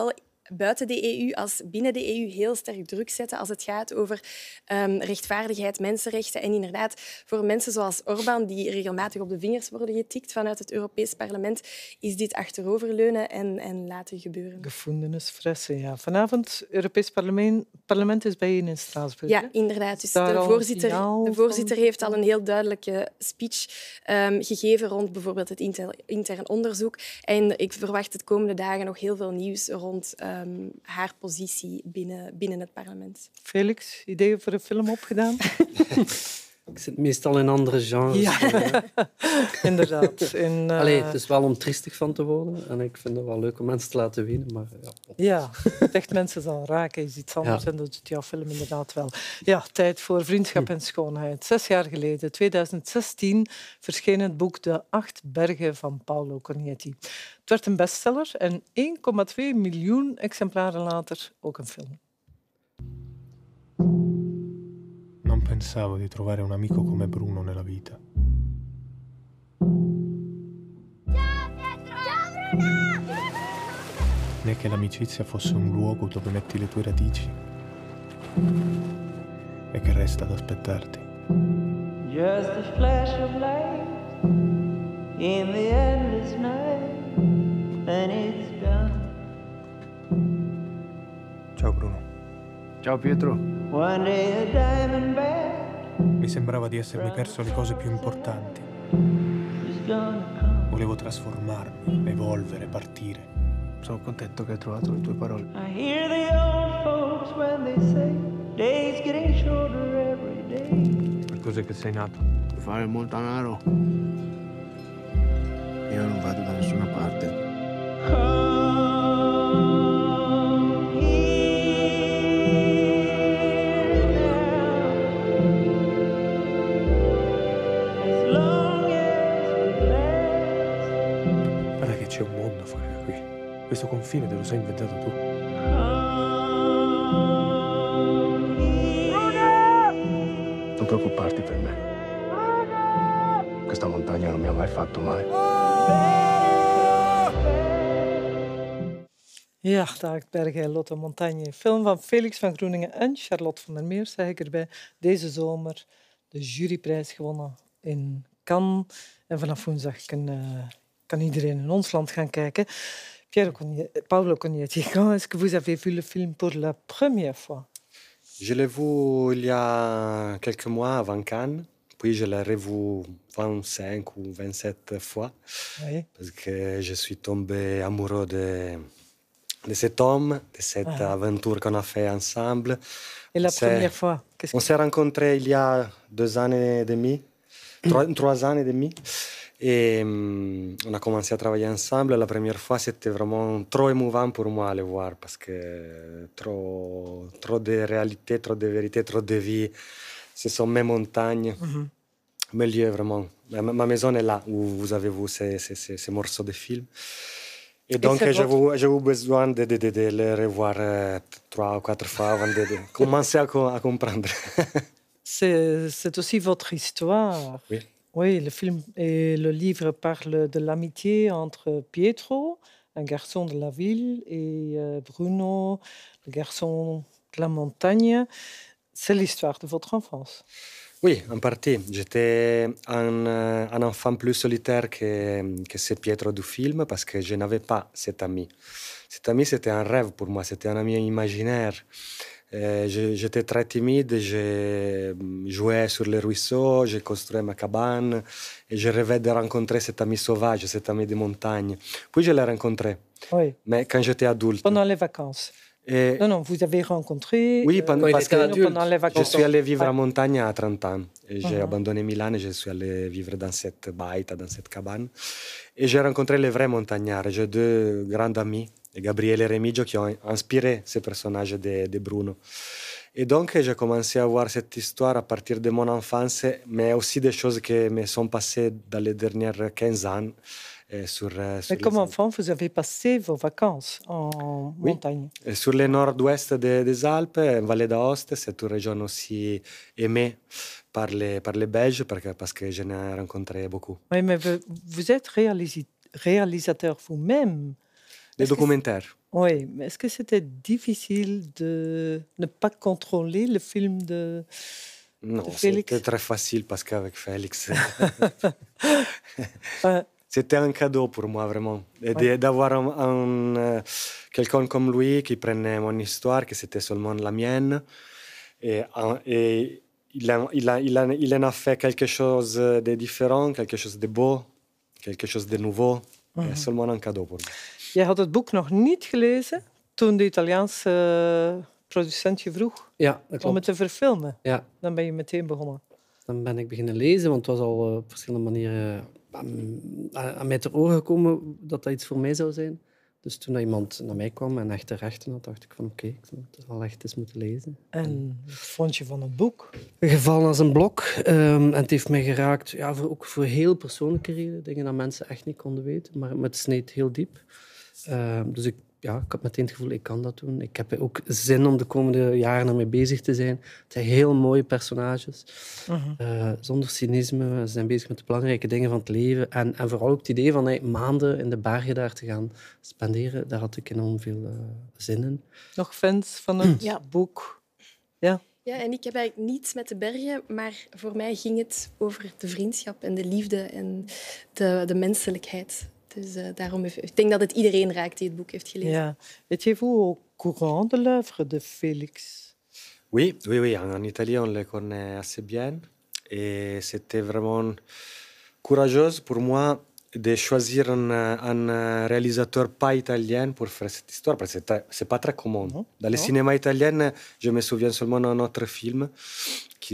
buiten de E U als binnen de E U heel sterk druk zetten als het gaat over um, rechtvaardigheid, mensenrechten. En inderdaad, voor mensen zoals Orbán, die regelmatig op de vingers worden getikt vanuit het Europees Parlement, is dit achteroverleunen en, en laten gebeuren. Gevoelensfressen, ja. Vanavond, het Europees parlement, parlement is bijeen in Straatsburg. Ja, inderdaad. Dus de voorzitter, de voorzitter heeft al een heel duidelijke speech um, gegeven rond bijvoorbeeld het inter, intern onderzoek. En ik verwacht de komende dagen nog heel veel nieuws rond um, haar positie binnen, binnen het parlement. Felix, ideeën voor een film opgedaan? Ik zit meestal in andere genres. Ja, inderdaad. In, uh... Allee, het is wel om triestig van te worden. En ik vind het wel leuk om mensen te laten winnen. Maar ja. Ja, het echt mensen zal raken is iets anders. Ja. En dat doet jouw film inderdaad wel. Ja, tijd voor Vriendschap en Schoonheid. Zes jaar geleden, tweeduizend zestien, verscheen het boek De Acht Bergen van Paolo Cognetti. Het werd een bestseller en één komma twee miljoen exemplaren later ook een film. Non pensavo di trovare un amico come Bruno nella vita. Ciao Pietro! Ciao Bruno! Né che l'amicizia fosse un luogo dove metti le tue radici e che resta ad aspettarti. Just a flash of light in the endless night and it's done. Ciao Bruno. Ciao Pietro. One day a diamond bag. Mi sembrava di essermi perso le cose più importanti. Volevo trasformarmi, evolvere, partire. Sono contento che hai trovato le tue parole. I hear the old folks when they say days getting shorter every day. Per cos'è che sei nato? Per fare il montanaro. Io non vado da nessuna parte. C'è un mondo fuori da qui. Questo confine te lo sei inventato tu. Non preoccuparti per me. Questa montagna non mi ha mai fatto male. Ja, De Acht Bergen en Lotte Montagne. Film van Felix van Groeningen en Charlotte van der Meer, zeg ik erbij. Deze zomer de juryprijs gewonnen in Cannes. En vanaf woensdag kan... Uh, kan iedereen in ons land gaan kijken. Piero Cognetti, Paolo Cognetti, quand est-ce que vous avez vu le film pour la première fois? Je l'ai vu il y a quelques mois avant Cannes, puis je l'ai revu vingt-cinq ou vingt-sept fois, oui. Parce que je suis tombé amoureux de, de cet homme, de cette ah. aventure qu'on a fait ensemble. Et la première fois On que... s'est rencontrés il y a deux ans et demi, trois, trois ans et demi. Et um, on a commencé à travailler ensemble. La première fois, c'était vraiment trop émouvant pour moi à le voir parce que trop, trop de réalité, trop de vérité, trop de vie. Ce sont mes montagnes, mm-hmm. mes lieux vraiment. Ma, ma maison est là où vous avez vu ces, ces, ces, ces morceaux de film. Et donc, j'ai votre... eu besoin de, de, de, de le revoir euh, trois ou quatre fois avant de, de commencer à, à comprendre. c'est, c'est aussi votre histoire. Oui. Oui, le film et le livre parlent de l'amitié entre Pietro, un garçon de la ville, et Bruno, le garçon de la montagne. C'est l'histoire de votre enfance. Oui, en partie. J'étais un, un enfant plus solitaire que, que ce Pietro du film parce que je n'avais pas cet ami. Cet ami, c'était un rêve pour moi, c'était un ami imaginaire. Euh, je, j'étais très timide, je jouais sur les ruisseaux, j'ai construit ma cabane et je rêvais de rencontrer cet ami sauvage, cet ami de montagne. Puis je l'ai rencontré, oui. Mais quand j'étais adulte. Pendant les vacances. Et... Non, non, vous avez rencontré... Oui, pendant, euh, parce que pendant les vacances. Je suis allé vivre en montagne à trente ans. Et j'ai uh-huh. abandonné Milan et je suis allé vivre dans cette baita, dans cette cabane. Et j'ai rencontré les vrais montagnards. J'ai deux grands amis, Gabriele et Remigio, qui ont inspiré ce personnage de, de Bruno. Et donc, j'ai commencé à voir cette histoire à partir de mon enfance, mais aussi des choses qui me sont passées dans les dernières quinze ans. Sur, sur mais comme enfant, vous avez passé vos vacances en oui. montagne. Et sur le nord-ouest de, des Alpes, en Vallée d'Aoste, c'est une région aussi aimée par les, par les Belges, parce que, parce que j'en ai rencontré beaucoup. Oui, mais vous, vous êtes réalis- réalisateur vous-même des documentaires. Oui, mais est-ce que c'était difficile de ne pas contrôler le film de, Non, de Félix? c'était très facile parce qu'avec Félix, Ouais. c'était un cadeau pour moi, vraiment. Et de- d'avoir un, un, euh, quelqu'un comme lui qui prenait mon histoire, que c'était seulement la mienne, et, un- et il, a, il, a, il, a, il en a fait quelque chose de différent, quelque chose de beau, quelque chose de nouveau. Mhm. C'est seulement un cadeau pour moi. Jij had het boek nog niet gelezen toen de Italiaanse uh, producent je vroeg Ja, dat klopt. om het te verfilmen. Ja. Dan ben je meteen begonnen. Dan ben ik beginnen lezen, want het was al uh, op verschillende manieren aan, aan mij ter oren gekomen dat dat iets voor mij zou zijn. Dus toen dat iemand naar mij kwam en echte rechten had, dacht ik van oké, okay, ik zou het al echt eens moeten lezen. En wat vond je van het boek? Gevallen als een blok. Um, en het heeft mij geraakt, ja, voor, ook voor heel persoonlijke redenen. Dingen dat mensen echt niet konden weten, maar het sneed heel diep. Uh, dus ik, ja, ik had meteen het gevoel, ik kan dat doen. Ik heb ook zin om de komende jaren ermee bezig te zijn. Het zijn heel mooie personages. Uh-huh. Uh, zonder cynisme. Ze zijn bezig met de belangrijke dingen van het leven. En, en vooral ook het idee van hey, maanden in de bergen daar te gaan spenderen. Daar had ik enorm veel uh, zin in. Nog fans van het ja. boek? Ja. Ja, en ik heb eigenlijk niets met de bergen, maar voor mij ging het over de vriendschap en de liefde en de, de menselijkheid. Dus uh, daarom heeft, ik denk dat het iedereen raakt die het boek heeft gelezen. Ja. Étiez-vous au courant de l'œuvre de Félix? Oui, oui, oui. En Italie, on le connaît assez bien. Et c'était vraiment courageux pour moi de choisir un, un réalisateur pas italien pour faire cette histoire, parce que c'est pas très commun. Non. Dans le Non. cinéma italien, je me souviens seulement d'un autre film qui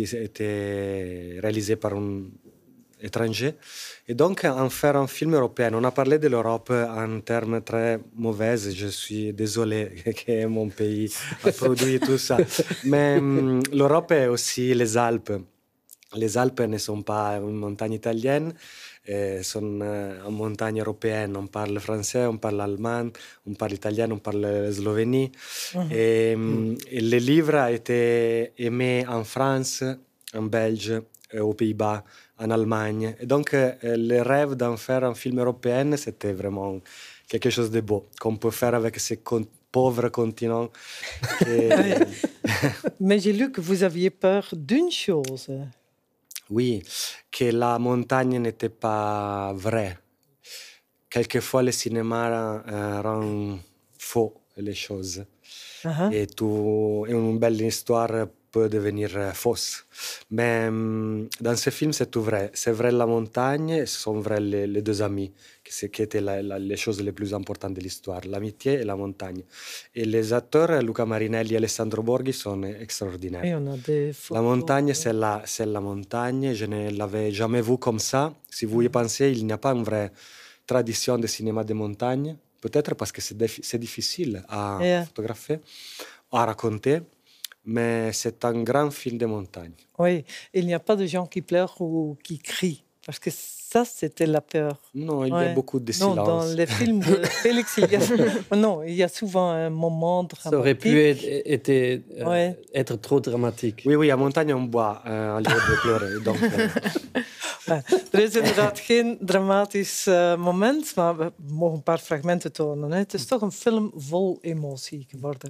était réalisé par un étranger. Et donc, en faire un film européen, on a parlé de l'Europe en termes très mauvais. Je suis désolé que mon pays a produit tout ça. Mais um, l'Europe est aussi les Alpes. Les Alpes ne sont pas une montagne italienne, eh, sont euh, une montagne européenne. On parle français, on parle allemand, on parle italien, on parle slovénie. Mm-hmm. Et, um, et le livre a été aimé en France, en Belgique, aux Pays-Bas, en Allemagne. Et donc, euh, le rêve d'en faire un film européen, c'était vraiment quelque chose de beau, qu'on peut faire avec ce con- pauvre continent. Que... Mais j'ai lu que vous aviez peur d'une chose. Oui, que la montagne n'était pas vraie. Quelquefois, le cinéma euh, rend faux les choses. Uh-huh. Et tout, une belle histoire peut devenir fausse. Mais dans ce film, c'est tout vrai. C'est vrai la montagne, et ce sont vrais les, les deux amis, qui, qui étaient la, la, les choses les plus importantes de l'histoire, l'amitié et la montagne. Et les acteurs, Luca Marinelli et Alessandro Borghi, sont extraordinaires. Et on a des photos. La montagne, c'est la, c'est la montagne. Je ne l'avais jamais vue comme ça. Si vous y pensez, il n'y a pas une vraie tradition de cinéma de montagne. Peut-être parce que c'est, défi- c'est difficile à yeah. photographier, à raconter. Mais c'est un grand film de montagne. Oui, il n'y a pas de gens qui pleurent ou qui crient, parce que ça, c'était la peur. Non, il ouais. y a beaucoup de non, silence. Dans les films de Félix, il y a... non, il y a souvent un moment dramatique. Ça aurait pu être, être, euh, ouais. être trop dramatique. Oui, oui, à montagne, on boit euh, au lieu de pleurer. Donc, euh... ja, er is inderdaad geen dramatisch uh, moment, maar we mogen een paar fragmenten tonen. Hè. Het is toch een film vol emotie geworden.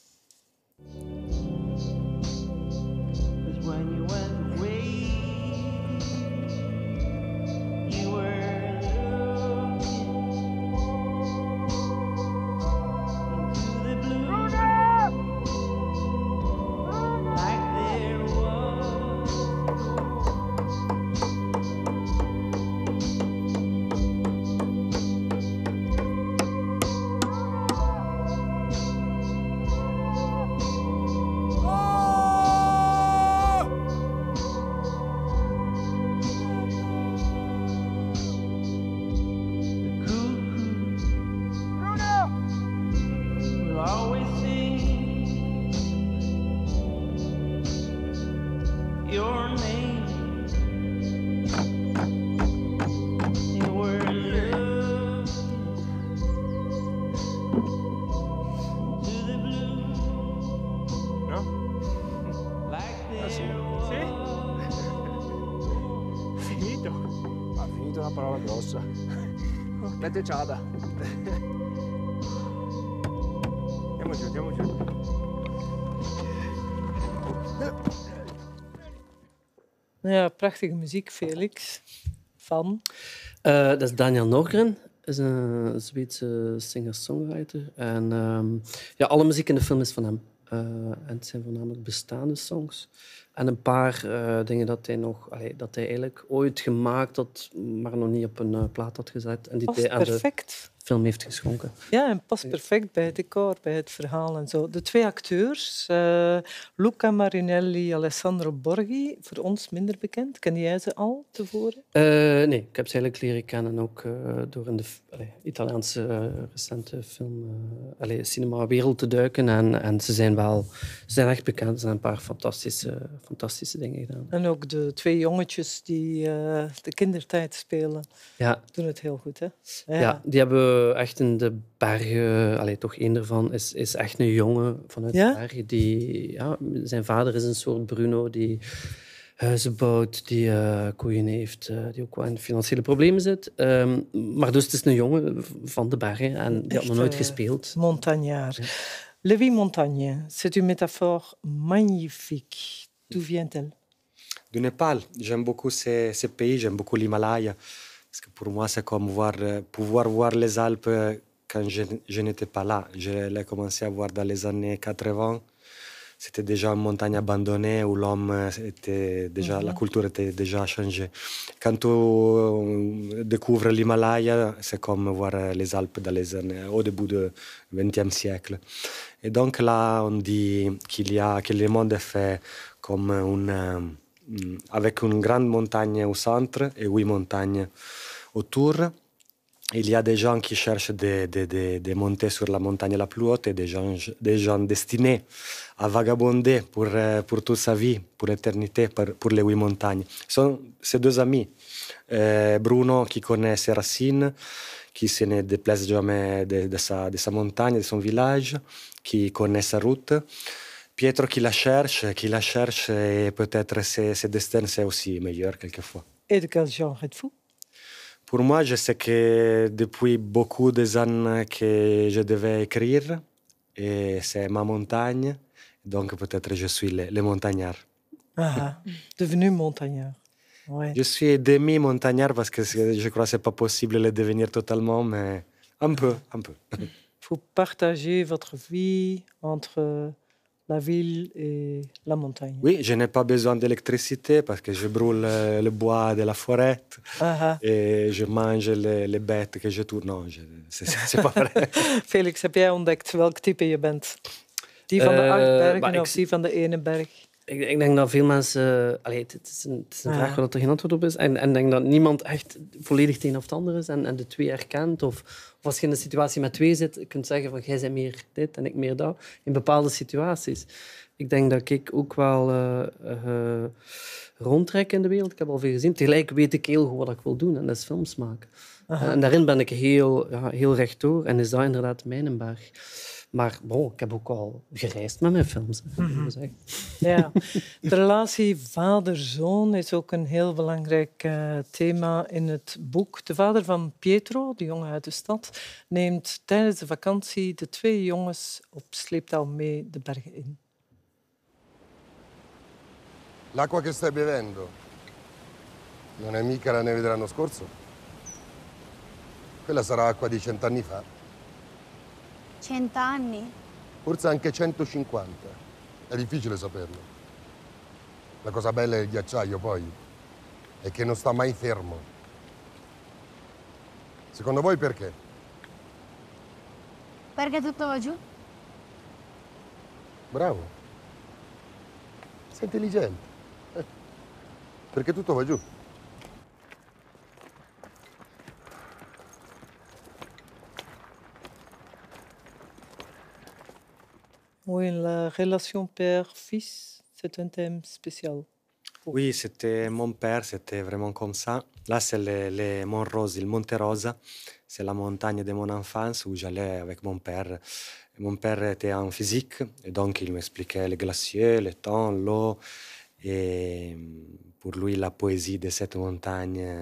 When you went away, you were looking into the blue, Runa! Runa! Like there was Mette ciada. Andiamo giù, andiamo giù. Ja, prachtige muziek, Felix. Van? Uh, dat is Daniel Norgren. Is een Zweedse singer-songwriter. En um, ja, alle muziek in de film is van hem. Uh, en het zijn voornamelijk bestaande songs. En een paar uh, dingen dat hij, nog, allee, dat hij eigenlijk ooit gemaakt had, maar nog niet op een uh, plaat had gezet. En die Past hij aan perfect. de film heeft geschonken. Ja, en past perfect bij het decor, bij het verhaal en zo. De twee acteurs, uh, Luca Marinelli, Alessandro Borghi, voor ons minder bekend. Ken jij ze al tevoren? Uh, nee, ik heb ze eigenlijk leren kennen ook uh, door in de allee, Italiaanse uh, recente film, uh, allee, cinema-wereld te duiken. En, en ze zijn wel ze zijn echt bekend. Ze hebben een paar fantastische, fantastische dingen gedaan. En ook de twee jongetjes die uh, de kindertijd spelen, ja. doen het heel goed, hè? Ja, ja die hebben echt in de bergen... Allee, toch één ervan is, is echt een jongen vanuit ja? de bergen. Die, ja, zijn vader is een soort Bruno die huizen bouwt, die uh, koeien heeft, uh, die ook wel in financiële problemen zit. Um, maar dus het is een jongen van de bergen en die had nog nooit gespeeld. Montagnard. Ja. La vie montagne, c'est une métaphore magnifique. D'où vient-elle? Du Népal. J'aime beaucoup ces, ces pays, j'aime beaucoup l'Himalaya. Parce que pour moi, c'est comme voir, pouvoir voir les Alpes quand je, je n'étais pas là. Je l'ai commencé à voir dans les années quatre-vingts. C'était déjà une montagne abandonnée où l'homme était déjà, mm-hmm. la culture était déjà changée. Quand tu découvres l'Himalaya, c'est comme voir les Alpes dans les années, au début du vingtième siècle. Et donc là, on dit qu'il y a, que le monde est fait comme une... avec une grande montagne au centre et huit montagnes autour. Il y a des gens qui cherchent de, de, de, de monter sur la montagne la plus haute et des gens, des gens destinés à vagabonder pour, pour toute sa vie, pour l'éternité, pour, pour les huit montagnes. Ce sont ces deux amis. Euh, Bruno qui connaît ses racines, qui se ne déplace jamais de, de, sa, de sa montagne, de son village, qui connaît sa route. Pietro qui la cherche, qui la cherche et peut-être ses, ses destins, c'est aussi meilleur quelquefois. Et de quel genre êtes-vous? Pour moi, je sais que depuis beaucoup de années que je devais écrire, et c'est ma montagne, donc peut-être je suis le, le montagnard. Ah, devenu montagnard. Ouais. Je suis demi-montagnard parce que je crois que ce n'est pas possible de le devenir totalement, mais un peu, un peu. Vous partagez votre vie entre la ville et la montagne. Oui, je n'ai pas besoin d'électricité parce que je brûle le bois de la forêt uh-huh. et je mange les, les bêtes que je tue. Non, ce n'est pas vrai. Felix, heb jij ontdekt welk type je bent? Die van de uh, acht bergen of ik, die van de ene berg? Ik, ik denk dat veel mensen... Allee, het, het is een, het is een vraag waar er geen antwoord op is. En ik denk dat niemand echt volledig het een of het ander is en, en de twee herkent. Of, of als je in een situatie met twee zit, je kunt zeggen van jij bent meer dit en ik meer dat. In bepaalde situaties. Ik denk dat ik ook wel uh, uh, rondtrek in de wereld. Ik heb al veel gezien. Tegelijk weet ik heel goed wat ik wil doen. En dat is films maken. Uh, en daarin ben ik heel, ja, heel rechtdoor. En is dat inderdaad mijn berg. Maar bon, ik heb ook al gereisd met mijn films. Mm-hmm. Ja. De relatie vader-zoon is ook een heel belangrijk uh, thema in het boek. De vader van Pietro, de jongen uit de stad, neemt tijdens de vakantie de twee jongens op sleeptouw mee de bergen in. L'acqua che stai bevendo non è mica la neve dell'anno scorso? Quella sarà acqua di cent'anni fa. Cent'anni? Forse anche centocinquanta. È difficile saperlo. La cosa bella del ghiacciaio, poi, è che non sta mai fermo. Secondo voi perché? Perché tutto va giù? Bravo. Sei intelligente. Eh. Perché tutto va giù. Oui, la relation père-fils, c'est un thème spécial. Oui, c'était mon père, c'était vraiment comme ça. Là, c'est le, le Mont Rose, le Monte Rosa. C'est la montagne de mon enfance où j'allais avec mon père. Et mon père était en physique, et donc il m'expliquait les glaciers, le temps, l'eau. Et pour lui, la poésie de cette montagne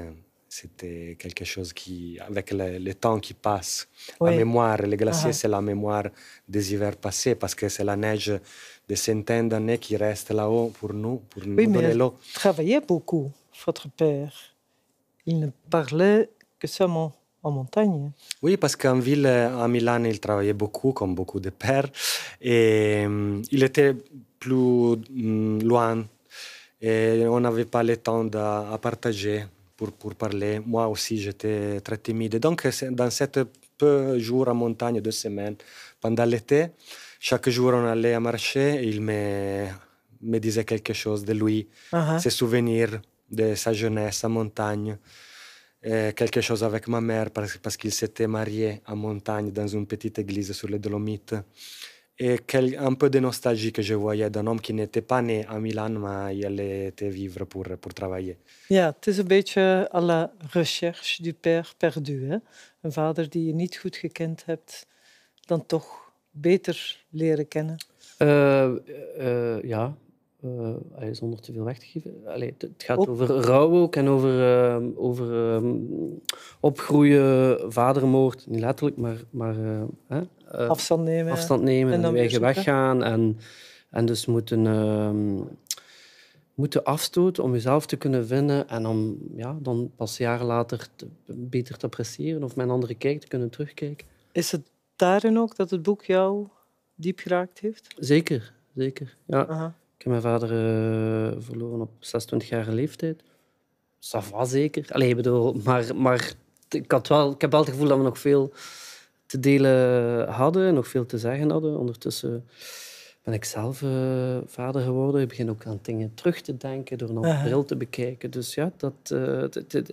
c'était quelque chose qui, avec le, le temps qui passe, Oui. la mémoire, les glaciers, Ah. c'est la mémoire des hivers passés, parce que c'est la neige de centaines d'années qui reste là-haut pour nous, pour Oui, nous mais donner elle l'eau. travaillait beaucoup, votre père. Il ne parlait que seulement en montagne. Oui, parce qu'en ville, à Milan, il travaillait beaucoup, comme beaucoup de pères, et euh, il était plus mm, loin, et on n'avait pas le temps de, à partager pour, pour parler. Moi aussi, j'étais très timide. Donc, c'est- dans cette peu jours en montagne, deux semaines, pendant l'été, chaque jour, on allait à marcher, et il me, me disait quelque chose de lui, Ah ah. ses souvenirs de sa jeunesse en montagne. Euh, quelque chose avec ma mère parce, parce qu'il s'était marié en montagne dans une petite église sur les Dolomites. Et quel, un peu de nostalgie que je voyais d'un homme qui n'était pas né à Milan, mais il allait était vivre pour, pour travailler. Ja, het is een beetje à la recherche du père perdu. Hè? Een vader die je niet goed gekend hebt, dan toch beter leren kennen. Uh, uh, ja, uh, allee, zonder te veel weg te geven. Allee, het, het gaat Ook. over rouw ook en over, uh, over um, opgroeien, vadermoord. Niet letterlijk, maar... maar uh, uh, Afstand nemen. Afstand nemen en, en dan je eigen weg gaan. En, en dus moeten, uh, moeten afstoten om jezelf te kunnen vinden en om ja, dan pas jaren later te, beter te appreciëren of met een andere kijk te kunnen terugkijken. Is het daarin ook dat het boek jou diep geraakt heeft? Zeker, zeker. Ja. Aha. Ik heb mijn vader uh, verloren op zesentwintigjarige leeftijd. Ça va zeker. Allee, bedoel, maar, maar ik, had wel, ik heb wel het gevoel dat we nog veel te delen hadden en nog veel te zeggen hadden. Ondertussen ben ik zelf uh, vader geworden. Ik begin ook aan dingen terug te denken, door een andere uh-huh. bril te bekijken. Dus ja, dat... Uh, t- t-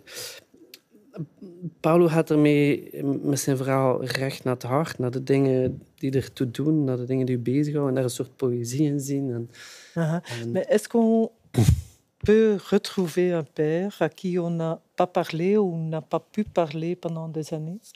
Paulo gaat ermee met zijn verhaal recht naar het hart, naar de dingen die ertoe doen, naar de dingen die u bezighouden, en daar een soort poëzie in zien. En, uh-huh. en... Mais est-ce qu'on peut retrouver un père à qui on n'a pas parlé ou n'a pas pu parler pendant des années?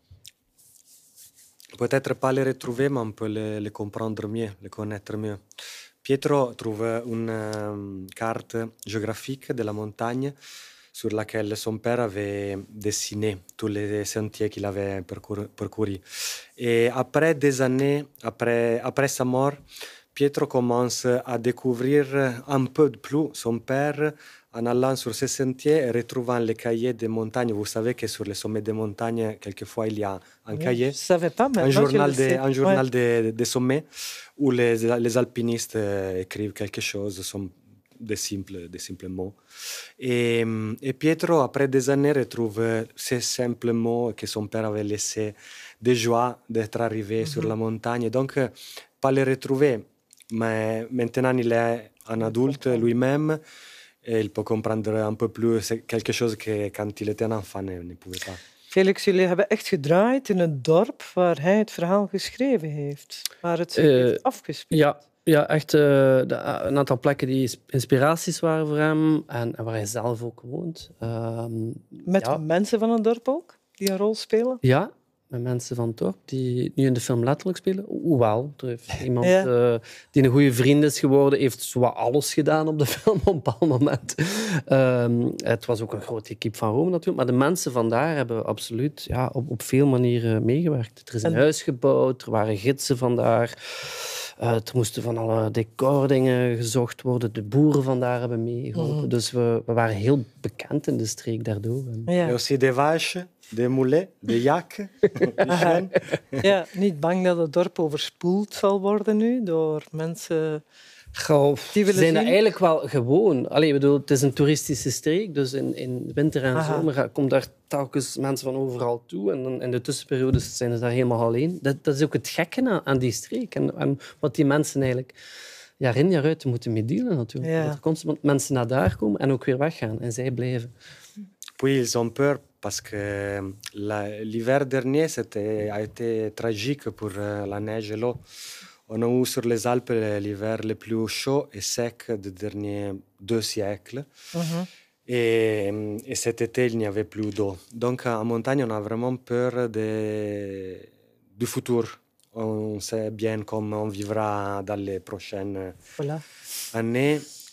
Peut-être pas les retrouver, mais on peut les, les comprendre mieux, les connaître mieux. Pietro trouve une um, carte géographique de la montagne sur laquelle son père avait dessiné tous les sentiers qu'il avait parcouru. parcouru. Et après des années, après, après sa mort, Pietro commence à découvrir un peu plus son père en allant sur ces sentiers et retrouvant les cahiers des montagnes. Vous savez que sur les sommets des montagnes, quelquefois, il y a un oui, cahier, je savais pas, un journal, de, un journal ouais. des de sommets où les, les alpinistes écrivent quelque chose, sont des simples, des simples mots. Et, et Pietro, après des années, retrouve ces simples mots que son père avait laissés, de joie d'être arrivé mm-hmm. sur la montagne. Donc, pas les retrouver, mais maintenant il est un adulte lui-même et il peut comprendre un peu plus quelque chose que quand il était un enfant ne, ne pouvait pas. Felix, jullie hebben echt gedraaid in het dorp waar hij het verhaal geschreven heeft, waar het zich uh, heeft afgespeeld. Ja. Ja, echt uh, de, een aantal plekken die inspiraties waren voor hem en, en waar hij zelf ook woont. Uh, met ja. mensen van het dorp ook, die een rol spelen? Ja, met mensen van het dorp die nu in de film letterlijk spelen. Hoewel, er heeft iemand ja. uh, die een goede vriend is geworden, heeft zowat alles gedaan op de film op een bepaald moment. Uh, het was ook een grote equipe van Rome natuurlijk, maar de mensen van daar hebben absoluut ja, op, op veel manieren meegewerkt. Er is een en... huis gebouwd, er waren gidsen van daar. Uh, er moesten van alle decordingen gezocht worden. De boeren vandaar hebben meegeholpen. Mm. Dus we, we waren heel bekend in de streek daardoor. En ja. aussi des vaches, des moulets, des jakken. Ja, niet bang dat het dorp overspoeld zal worden nu door mensen... Goh, die willen zijn dat eigenlijk wel gewoon. Allee, bedoel, het is een toeristische streek, dus in, in winter en Aha. zomer komen daar telkens mensen van overal toe. En in de tussenperiodes zijn ze daar helemaal alleen. Dat, dat is ook het gekke aan, aan die streek. En, en wat die mensen eigenlijk jaar in jaar uit moeten mee dealen natuurlijk. Ja. Dat er constant mensen naar daar komen en ook weer weggaan. En zij blijven. Puis ils ont peur parce que la, l'hiver dernier c'était, a été tragique pour uh, la neige et l'eau. On a eu sur les Alpes l'hiver le plus chaud et sec des derniers deux siècles. Mm-hmm. Et, et cet été, il n'y avait plus d'eau. Donc, en montagne, on a vraiment peur de, du futur. On sait bien comment on vivra dans les prochaines voilà. années.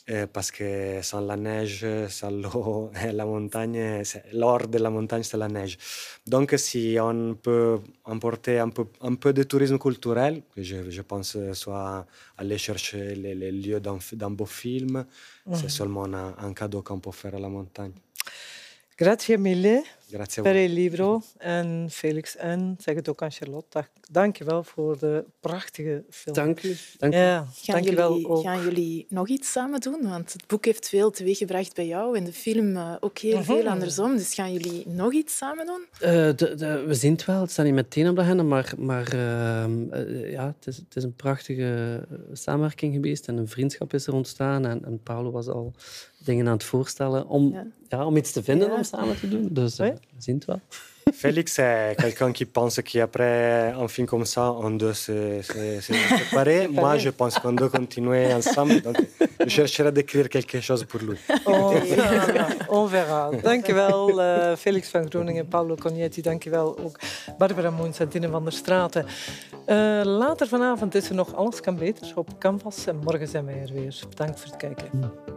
euh, parce que sans la neige, sans l'eau, la montagne, c'est- l'or de la montagne, c'est la neige. Donc, si on peut emporter un peu, un peu de tourisme culturel, que je, je pense soit aller chercher les, les lieux d'un, f- d'un beau film, Mhm. c'est seulement un, un cadeau qu'on peut faire à la montagne. Grazie mille Grazie a per voi. il libro. En Felix, en zeg het ook aan Charlotte. Dank je wel voor de prachtige film. Dank u. Dank u. Ja, Gaan dank je wel jullie, ook. gaan jullie nog iets samen doen? Want het boek heeft veel teweeggebracht bij jou en de film eh, ook heel Mhm. veel andersom. Dus gaan jullie nog iets samen doen? Eh, de, de, we zien het wel, het staat niet meteen op de agenda, maar, maar ehm, eh, ja, het, is, het is een prachtige eh, samenwerking geweest en een vriendschap is er ontstaan. En, en Paolo was al dingen aan het voorstellen om, Ja. ja, om iets te vinden Ja. om samen te doen. Dus eh, Oui. we zien het wel. Félix est quelqu'un qui pense qu'après un film comme ça, on doit se, se, se séparer. Moi, je pense qu'on doit continuer ensemble. Donc, je chercherai d'écrire quelque chose pour lui. On verra. On verra. Dank je wel, eh, Felix van Groeningen, Paolo Cognetti. Dank je wel ook, Barbara Moens en Tine van der Straten. Eh, later vanavond is er nog Alles kan beter op Canvas. En morgen zijn wij er weer. Bedankt voor het kijken.